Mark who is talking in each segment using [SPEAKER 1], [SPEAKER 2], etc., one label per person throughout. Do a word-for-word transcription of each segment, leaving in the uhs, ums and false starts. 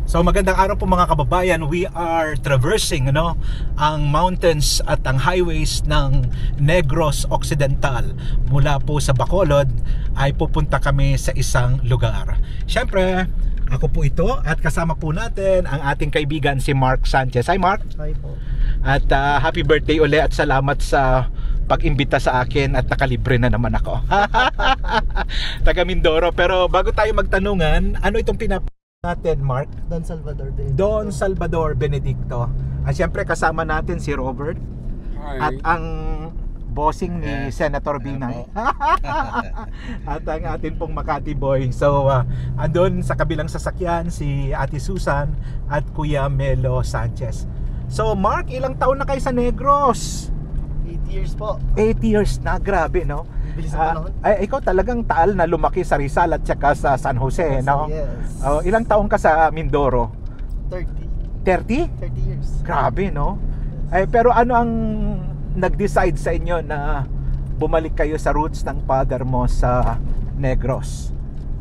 [SPEAKER 1] So magandang araw po mga kababayan. We are traversing ano, ang mountains at ang highways ng Negros Occidental. Mula po sa Bacolod ay pupunta kami sa isang lugar. Siyempre, ako po ito at kasama po natin ang ating kaibigan si Mark Sanchez. Hi Mark!
[SPEAKER 2] Hi po.
[SPEAKER 1] At uh, happy birthday uli at salamat sa pag-imbita sa akin at nakalibre na naman ako. Taga Mindoro. Pero bago tayo magtanungan, ano itong pinap natin, Mark?
[SPEAKER 2] Don Salvador Benedicto.
[SPEAKER 1] Don Salvador Benedicto. At syempre kasama natin si Robert.
[SPEAKER 3] Hi.
[SPEAKER 1] At ang bossing ni
[SPEAKER 3] Yes.
[SPEAKER 1] Senator Binay. At ang atin pong Makati boy. So uh, andun sa kabilang sasakyan si Ate Susan at Kuya Melo Sanchez. So Mark, ilang taon na kayo sa Negros?
[SPEAKER 2] eight years po.
[SPEAKER 1] eight years na, grabe no?
[SPEAKER 2] Bilis na
[SPEAKER 1] Ah,
[SPEAKER 2] panahon.
[SPEAKER 1] ay, ikaw talagang taal na lumaki sa Rizal at saka sa San Jose,
[SPEAKER 2] Yes,
[SPEAKER 1] no?
[SPEAKER 2] yes.
[SPEAKER 1] Oh, ilang taon ka sa Mindoro?
[SPEAKER 2] thirty.
[SPEAKER 1] thirty?
[SPEAKER 2] thirty years.
[SPEAKER 1] Grabe, no? Ay, pero ano ang nag-decide sa inyo na bumalik kayo sa roots ng father mo sa Negros?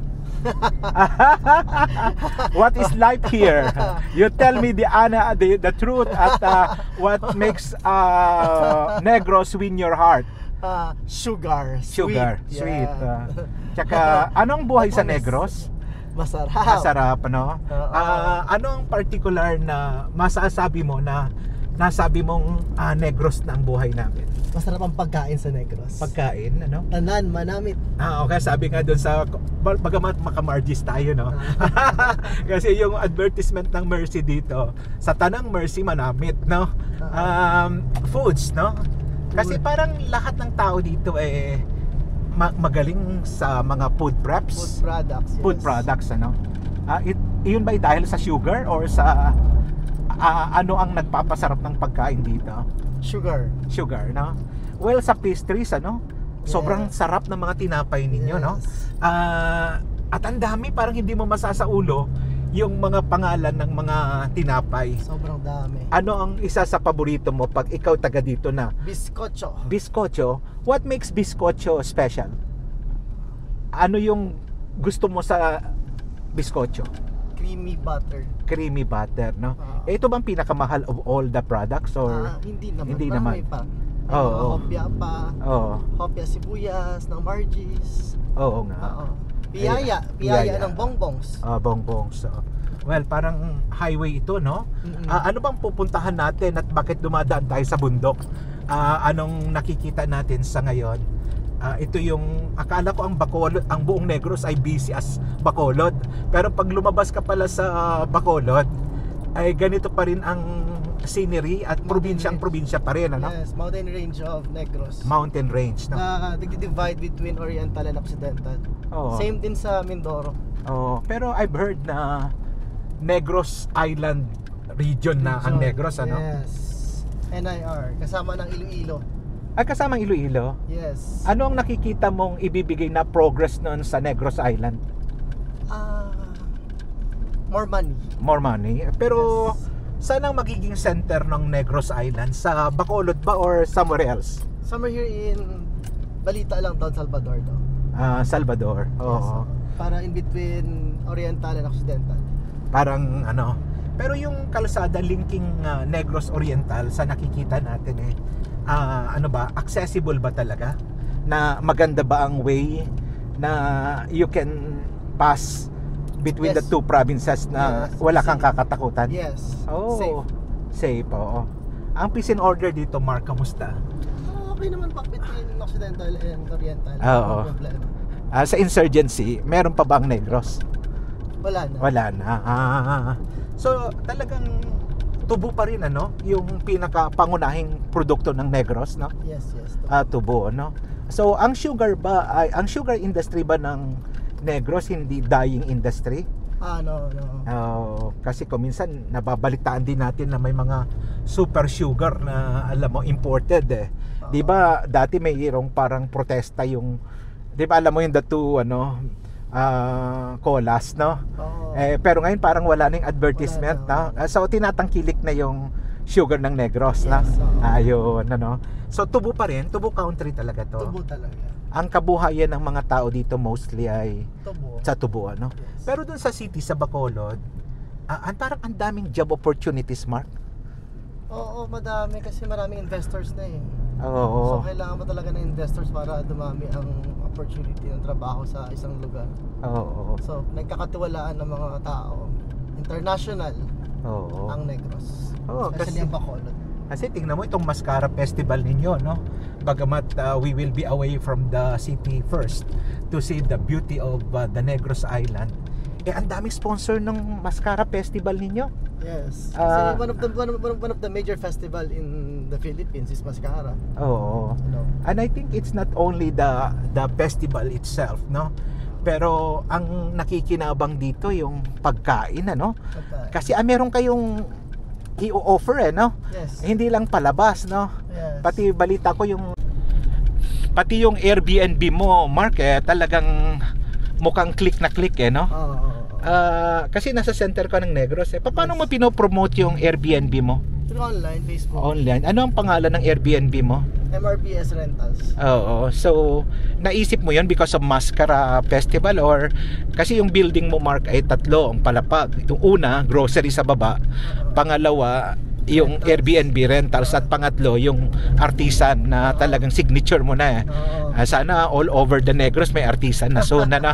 [SPEAKER 1] What is life here? You tell me the ana, the, the truth at uh, what makes uh, Negros win your heart?
[SPEAKER 2] Ah, sugar.
[SPEAKER 1] Sugar,
[SPEAKER 2] Sweet.
[SPEAKER 1] sweet.
[SPEAKER 2] Yeah.
[SPEAKER 1] uh, Tsaka, anong buhay sa
[SPEAKER 2] Honest.
[SPEAKER 1] Negros?
[SPEAKER 2] Masarap.
[SPEAKER 1] Masarap, ano?
[SPEAKER 2] Oo.
[SPEAKER 1] Ah, ano ang particular na masasabi mo na nasabi mong ah, Negros na ang buhay namin?
[SPEAKER 2] Masarap ang pagkain sa Negros.
[SPEAKER 1] Pagkain, ano?
[SPEAKER 2] Tanan, manamit.
[SPEAKER 1] Ah, okay, sabi nga doon sa bagamat makamargis tayo, no? Kasi yung advertisement ng Mercy dito, sa tanang Mercy manamit, no? Um, foods, no? Kasi parang lahat ng tao dito eh ma- magaling sa mga food preps,
[SPEAKER 2] Food products. Yes.
[SPEAKER 1] food products, ano? Ah, it, yun ba dahil sa sugar or sa ah, ano ang nagpapasarap ng pagkain dito?
[SPEAKER 2] Sugar.
[SPEAKER 1] Sugar, no? Well, sa pastries, ano? Sobrang
[SPEAKER 2] Yes.
[SPEAKER 1] sarap ng mga tinapay ninyo, no?
[SPEAKER 2] Yes.
[SPEAKER 1] Ah, at ang dami, parang hindi mo masasaulo yung mga pangalan ng mga tinapay.
[SPEAKER 2] Sobrang dami.
[SPEAKER 1] Ano ang isa sa paborito mo pag ikaw taga dito na?
[SPEAKER 2] Bizcocho.
[SPEAKER 1] Bizcocho. What makes bizcocho special? Ano yung gusto mo sa bizcocho?
[SPEAKER 2] Creamy butter.
[SPEAKER 1] Creamy butter, no?
[SPEAKER 2] Ah.
[SPEAKER 1] Eh, ito bang pinakamahal of all the products or
[SPEAKER 2] Ah, hindi naman.
[SPEAKER 1] hindi
[SPEAKER 2] Marami
[SPEAKER 1] naman?
[SPEAKER 2] pa. May
[SPEAKER 1] Oo,
[SPEAKER 2] mga
[SPEAKER 1] oo.
[SPEAKER 2] hopya pa.
[SPEAKER 1] Oo.
[SPEAKER 2] Hopya sibuyas, ng Margie's.
[SPEAKER 1] Oo nga.
[SPEAKER 2] Oo. Piyaya.
[SPEAKER 1] Ay,
[SPEAKER 2] Piyaya
[SPEAKER 1] piyaya.
[SPEAKER 2] ng bongbongs.
[SPEAKER 1] Ah, bongbong. So, well, parang highway ito, no?
[SPEAKER 2] Mm-mm.
[SPEAKER 1] Ah, ano bang pupuntahan natin at bakit dumadaan tayo sa bundok? Ah, anong nakikita natin sa ngayon? Ah, ito yung akala ko ang Bacolod, ang buong Negros ay busy as Bacolod. Pero pag lumabas ka pala sa Bacolod, ay ganito pa rin ang scenery at probinsyang probinsya pa rin, ano?
[SPEAKER 2] Yes, mountain range of Negros.
[SPEAKER 1] Mountain range, no?
[SPEAKER 2] Na nagdi-divide between Oriental and Occidental.
[SPEAKER 1] Oo.
[SPEAKER 2] Same din sa Mindoro.
[SPEAKER 1] Oh, pero I've heard na Negros Island region na ang
[SPEAKER 2] So,
[SPEAKER 1] Negros, ano?
[SPEAKER 2] Yes. N I R. Kasama ng Iloilo.
[SPEAKER 1] Ay, kasamang Iloilo.
[SPEAKER 2] Yes.
[SPEAKER 1] Ano ang nakikita mong ibibigay na progress noon sa Negros Island?
[SPEAKER 2] Ah, more money.
[SPEAKER 1] More money. Pero
[SPEAKER 2] Yes.
[SPEAKER 1] saan ang magiging center ng Negros Island? Sa Bacolod ba or somewhere else?
[SPEAKER 2] Somewhere here in balita lang Don Salvador daw.
[SPEAKER 1] Ah, Salvador. Oo.
[SPEAKER 2] Yes. Para in between Oriental and Occidental.
[SPEAKER 1] Parang ano. Pero yung kalsada linking ah, Negros Oriental sa nakikita natin eh ah, ano ba, accessible ba talaga? Na maganda ba ang way na you can pass between
[SPEAKER 2] Yes.
[SPEAKER 1] the two provinces na
[SPEAKER 2] Yes.
[SPEAKER 1] wala kang
[SPEAKER 2] Safe.
[SPEAKER 1] kakatakutan?
[SPEAKER 2] Yes.
[SPEAKER 1] Oh,
[SPEAKER 2] Safe.
[SPEAKER 1] safe, oo. Ang peace and order dito, Mark, kamusta?
[SPEAKER 2] Ah, okay naman pa between Occidental and Oriental.
[SPEAKER 1] Oo.
[SPEAKER 2] No problema.
[SPEAKER 1] Ah, sa insurgency, meron pa bang Negros?
[SPEAKER 2] Wala na.
[SPEAKER 1] Wala na. Ah, so, talagang tubo pa rin, ano? Yung pinaka-pangunahing produkto ng Negros, no?
[SPEAKER 2] Yes, yes.
[SPEAKER 1] Ah, tubo, no? So, ang sugar ba, ay, ang sugar industry ba ng Negros hindi dying industry?
[SPEAKER 2] Ah, no, no.
[SPEAKER 1] Oh, kasi kung minsan nababalitaan din natin na may mga super sugar na alam mo imported eh. 'Di ba dati may irong parang protesta yung 'di ba alam mo yung the two ano ah colas, no?
[SPEAKER 2] Oo.
[SPEAKER 1] Eh pero ngayon parang wala nang advertisement,
[SPEAKER 2] Wala
[SPEAKER 1] no? So tinatangkilik na yung sugar ng Negros,
[SPEAKER 2] Yes,
[SPEAKER 1] na.
[SPEAKER 2] oo.
[SPEAKER 1] Ayun, ano. So tubo pa rin, tubo country talaga to.
[SPEAKER 2] Tubo talaga.
[SPEAKER 1] Ang kabuhayan ng mga tao dito mostly ay
[SPEAKER 2] Tubo.
[SPEAKER 1] sa tubo, ano.
[SPEAKER 2] Yes.
[SPEAKER 1] Pero dun sa city sa Bacolod, Ah, parang ang daming job opportunities, Mark.
[SPEAKER 2] Oo, madami kasi maraming investors na eh.
[SPEAKER 1] Oo.
[SPEAKER 2] So kailangan mo talaga ng investors para dumami ang opportunity ng trabaho sa isang lugar.
[SPEAKER 1] Oo.
[SPEAKER 2] So nagkakatiwalaan ng mga tao. International
[SPEAKER 1] Oo.
[SPEAKER 2] ang Negros.
[SPEAKER 1] Oo,
[SPEAKER 2] Especially
[SPEAKER 1] kasi-
[SPEAKER 2] ang Bacolod.
[SPEAKER 1] Kasi tingnan mo itong Mascara Festival ninyo, no? Bagamat uh, we will be away from the city first to see the beauty of uh, the Negros Island. Eh, ang daming sponsor ng Mascara Festival ninyo.
[SPEAKER 2] Yes. Kasi
[SPEAKER 1] Ah.
[SPEAKER 2] one of the one of, one of one of the major festival in the Philippines is Mascara.
[SPEAKER 1] Oo.
[SPEAKER 2] You know.
[SPEAKER 1] And I think it's not only the the festival itself, no? Pero ang nakikinabang dito yung pagkain, ano?
[SPEAKER 2] Pagka-
[SPEAKER 1] Kasi ah, meron kayong i-offer, eh, no?
[SPEAKER 2] Yes.
[SPEAKER 1] Hindi lang palabas, no?
[SPEAKER 2] Yes.
[SPEAKER 1] Pati balita ko yung pati yung Airbnb mo, Mark, eh, talagang mukhang click na click, eh, no?
[SPEAKER 2] Oo. oo, oo.
[SPEAKER 1] Ah, kasi nasa center ka ng Negros, eh. Paano
[SPEAKER 2] Yes.
[SPEAKER 1] mo pinopromote yung Airbnb mo?
[SPEAKER 2] Through online, Facebook,
[SPEAKER 1] Online. Ano ang pangalan ng Airbnb mo?
[SPEAKER 2] M R B S Rentals.
[SPEAKER 1] Oo. So, naisip mo 'yon because of Mascara Festival or kasi yung building mo, Mark, ay tatlo ang palapag. Yung una, grocery sa baba. Pangalawa, yung
[SPEAKER 2] Rentals.
[SPEAKER 1] Airbnb rentals at pangatlo, yung artisan na talagang signature mo na eh.
[SPEAKER 2] Oo.
[SPEAKER 1] Ah, sana all over the Negros may artisan na zona na.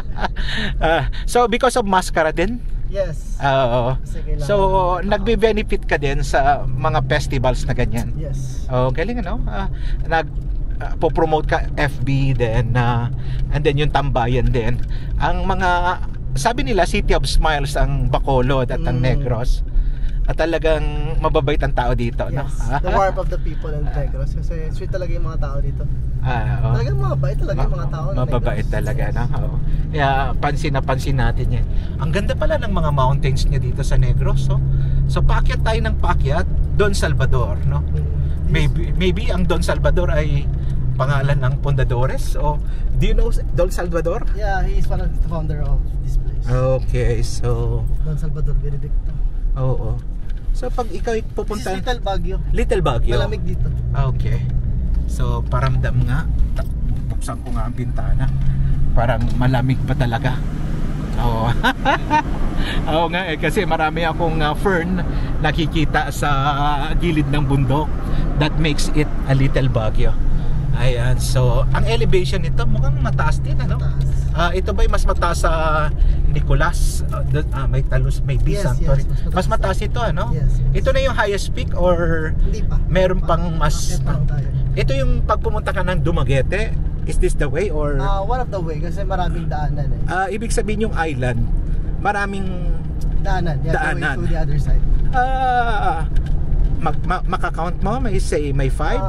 [SPEAKER 1] Ah, so because of Mascara din.
[SPEAKER 2] Yes.
[SPEAKER 1] Oo.
[SPEAKER 2] Kasi kailangan-
[SPEAKER 1] So nagbe-benefit ka din sa mga festivals na ganyan.
[SPEAKER 2] Yes.
[SPEAKER 1] Oh, galing ano? Ah, nag ah, po-promote ka F B then uh, and then yung tambayan din. Ang mga sabi nila City of Smiles ang Bacolod at ang
[SPEAKER 2] Mm.
[SPEAKER 1] Negros. At talagang mababait ang tao dito, no?
[SPEAKER 2] Yes. The warmth of the people in Negros. Kasi sweet talaga yung mga tao dito.
[SPEAKER 1] Ah, oh.
[SPEAKER 2] Talagang mababait talaga yung mga tao ng
[SPEAKER 1] Mababait
[SPEAKER 2] Negros.
[SPEAKER 1] talaga,
[SPEAKER 2] Yes.
[SPEAKER 1] no? Oo. Kaya pansin na pansin natin yan. Ang ganda pala ng mga mountains niya dito sa Negros, oh. So paakyat tayo ng paakyat, Don Salvador, no?
[SPEAKER 2] Mm.
[SPEAKER 1] Maybe maybe ang Don Salvador ay pangalan ng pundadores o do you know Don Salvador?
[SPEAKER 2] Yeah, he is one of the founder of this place.
[SPEAKER 1] Okay, so
[SPEAKER 2] Don Salvador Benedicto.
[SPEAKER 1] oo. So pag ikaw ay
[SPEAKER 2] This
[SPEAKER 1] pupunta
[SPEAKER 2] is Little Baguio.
[SPEAKER 1] Little Baguio.
[SPEAKER 2] Malamig dito.
[SPEAKER 1] Okay. So paramdam nga, Ta- buksan ko nga ang bintana. Parang malamig pa talaga. Oo. Oo nga eh, kasi marami akong uh, fern nakikita sa gilid ng bundok. That makes it a Little Baguio. Ayan, so ang elevation nito mukhang mataas din, ano?
[SPEAKER 2] Taas.
[SPEAKER 1] Ah, ito ba mas mataas sa Nicolas? Ah, the- ah, may Talus, may
[SPEAKER 2] Yes,
[SPEAKER 1] Bisan.
[SPEAKER 2] yes,
[SPEAKER 1] mas,
[SPEAKER 2] mas
[SPEAKER 1] mataas
[SPEAKER 2] mataas.
[SPEAKER 1] ito, ano?
[SPEAKER 2] Yes, yes.
[SPEAKER 1] Ito na yung highest peak or
[SPEAKER 2] Hindi pa.
[SPEAKER 1] meron pang mas
[SPEAKER 2] Akyat pa lang tayo.
[SPEAKER 1] ito yung pag pumunta ka ng Dumaguete, is this the way or
[SPEAKER 2] Ah, one of the way kasi maraming daanan eh.
[SPEAKER 1] ah, ibig sabihin yung island maraming
[SPEAKER 2] Daanan. Yeah,
[SPEAKER 1] Daanan.
[SPEAKER 2] going to the other side.
[SPEAKER 1] ah mag, ma, makakount mo, may say may five?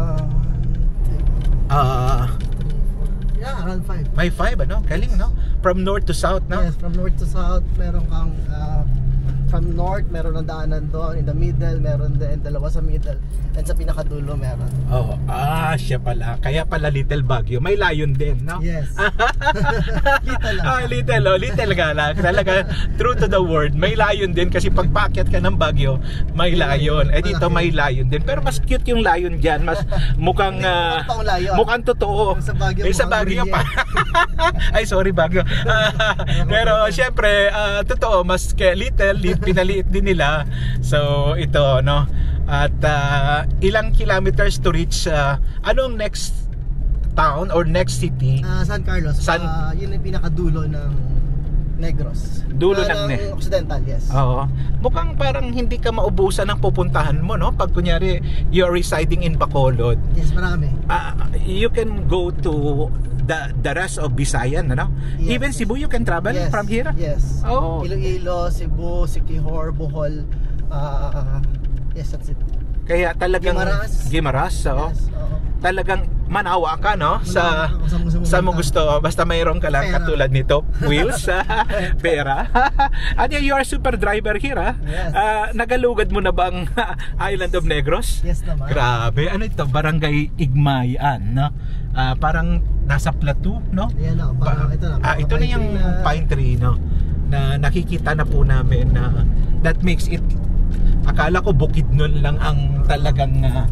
[SPEAKER 2] Ah,
[SPEAKER 1] Ah,
[SPEAKER 2] yeah, around five.
[SPEAKER 1] may five, ano? Galing, no? From north to south, no?
[SPEAKER 2] Yes, from north to south, meron kang ah, from north, meron ng daanan doon, in the middle, meron din, dalawa sa middle, and sa pinakadulo meron.
[SPEAKER 1] Oh, ah, siya pala. Kaya pala Little Baguio. May layon din, no?
[SPEAKER 2] Yes. Little lang.
[SPEAKER 1] Ah, little, oh, little nga lang. Talaga, true to the word. May layon din kasi pag paakyat ka ng Baguio, may layon. Eh dito may layon din. Pero mas cute yung layon dyan. Mas mukhang, ah,
[SPEAKER 2] Totoong layon.
[SPEAKER 1] mukhang totoo.
[SPEAKER 2] Yung sa Baguio,
[SPEAKER 1] Eh, sa
[SPEAKER 2] mukhang
[SPEAKER 1] Baguio
[SPEAKER 2] gorilla.
[SPEAKER 1] pa. Ay, sorry Baguio. Ah, pero syempre, ah, totoo, mas kaya little, li- pinaliit din nila. So, ito, no? At ah, ilang kilometers to reach, ah, anong next town or next city?
[SPEAKER 2] Ah, San Carlos.
[SPEAKER 1] San-
[SPEAKER 2] Ah, yun yung pinakadulo ng Negros.
[SPEAKER 1] Dulo
[SPEAKER 2] Ah,
[SPEAKER 1] ng Ne-
[SPEAKER 2] Occidental, yes.
[SPEAKER 1] Oo. Mukhang parang hindi ka maubusan ng pupuntahan mo, no? Pag kunyari, you're residing in Bacolod,
[SPEAKER 2] Yes, marami.
[SPEAKER 1] ah, you can go to the the rest of Visayan, ano?
[SPEAKER 2] Yes.
[SPEAKER 1] Even Cebu, you can travel
[SPEAKER 2] Yes.
[SPEAKER 1] from here?
[SPEAKER 2] Yes.
[SPEAKER 1] Oh.
[SPEAKER 2] Iloilo, Cebu, Siquijor, Bohol. Ah, yes, that's it.
[SPEAKER 1] Kaya talagang
[SPEAKER 2] Guimaras.
[SPEAKER 1] Guimaras, oo.
[SPEAKER 2] Yes, oo.
[SPEAKER 1] Talagang manawa ka, no? Sa
[SPEAKER 2] Manawa ka kung saan mo
[SPEAKER 1] sa mo
[SPEAKER 2] pumunta.
[SPEAKER 1] gusto, basta mayroon ka lang
[SPEAKER 2] Pera.
[SPEAKER 1] katulad nito, wheels, pera. At you are super driver here, ha?
[SPEAKER 2] Yes.
[SPEAKER 1] Ah, nagalugad mo na bang Island of Negros?
[SPEAKER 2] Yes naman.
[SPEAKER 1] Grabe, ano ito? Barangay Igmayan, no? Ah, parang nasa plateau, no?
[SPEAKER 2] Yan na, parang ito na.
[SPEAKER 1] Ah,
[SPEAKER 2] parang
[SPEAKER 1] ito na
[SPEAKER 2] pine
[SPEAKER 1] yung
[SPEAKER 2] tree na-
[SPEAKER 1] pine tree, no? Na nakikita na po namin na that makes it, akala ko Bukidnon lang ang talagang ah,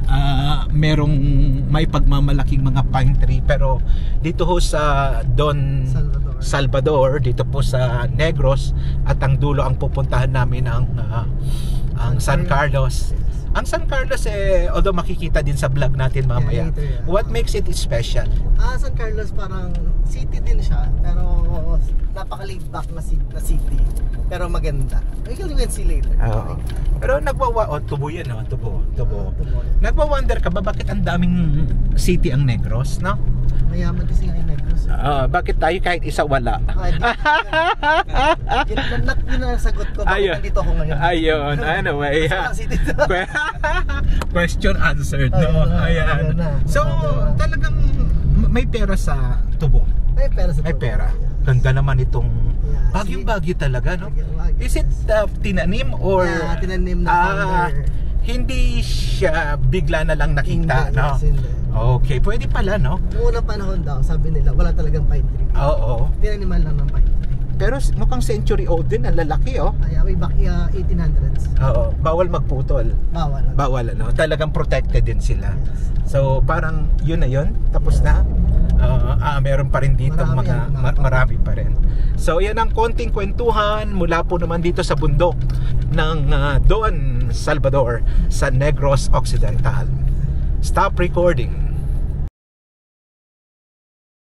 [SPEAKER 1] ah, merong may pagmamalaking mga pine tree, pero dito ho sa Don
[SPEAKER 2] Salvador.
[SPEAKER 1] Salvador, dito po sa Negros, at ang dulo ang pupuntahan namin ang ah, ang San Carlos. Ang San Carlos, eh, although makikita din sa vlog natin mamaya,
[SPEAKER 2] Yeah, later, yeah.
[SPEAKER 1] what makes it special?
[SPEAKER 2] Ah, San Carlos parang city din siya, pero napaka-laid back na, si- na city. Pero maganda. We can even see later.
[SPEAKER 1] Oo. Pero nagwawa, oh, tubo yan, oh, tubo, tubo.
[SPEAKER 2] Ah, tubo.
[SPEAKER 1] Nagwa-wonder ka ba bakit ang daming city ang Negros, no?
[SPEAKER 2] Mayaman kasi nga yung Negros. eh.
[SPEAKER 1] Ah, bakit tayo kahit isa wala?
[SPEAKER 2] Ah, di- yun, yun, yun, yun ang sagot ko. Bakit
[SPEAKER 1] Ayun.
[SPEAKER 2] nandito ako ngayon?
[SPEAKER 1] Ayun, anyway.
[SPEAKER 2] Kasi walang city to.
[SPEAKER 1] Que- Question answered, no?
[SPEAKER 2] Ayun na,
[SPEAKER 1] Ayan.
[SPEAKER 2] ayun na.
[SPEAKER 1] So,
[SPEAKER 2] Ayun na.
[SPEAKER 1] talagang may pera sa tubo.
[SPEAKER 2] May pera sa
[SPEAKER 1] May
[SPEAKER 2] tubo.
[SPEAKER 1] pera. Ganda naman itong
[SPEAKER 2] Yeah,
[SPEAKER 1] bagyong-bagyo talaga, no?
[SPEAKER 2] Bagyong-bagyo,
[SPEAKER 1] Is it
[SPEAKER 2] yes.
[SPEAKER 1] uh, tinanim or
[SPEAKER 2] Yeah, tinanim na
[SPEAKER 1] ah,
[SPEAKER 2] founder.
[SPEAKER 1] hindi siya bigla na lang nakita,
[SPEAKER 2] Hindi,
[SPEAKER 1] no?
[SPEAKER 2] yes, hindi.
[SPEAKER 1] Okay, pwede pala, no?
[SPEAKER 2] Noong unang panahon daw, sabi nila, wala talagang pine tree.
[SPEAKER 1] Oo.
[SPEAKER 2] Tinaniman lang ng pine tree.
[SPEAKER 1] Pero mukhang century old din, ang lalaki, oh.
[SPEAKER 2] Ay, way back uh, eighteen hundreds.
[SPEAKER 1] Oo, bawal magputol.
[SPEAKER 2] Bawal.
[SPEAKER 1] Bawal, ano? Talagang protected din sila.
[SPEAKER 2] Yes.
[SPEAKER 1] So, parang yun na yun, tapos na. Uh, ah, meron pa rin dito
[SPEAKER 2] Marami
[SPEAKER 1] mga
[SPEAKER 2] yan,
[SPEAKER 1] ma- marami pa rin. So, yan ang konting kwentuhan mula po naman dito sa bundok ng uh, Don Salvador sa Negros Occidental. Stop recording.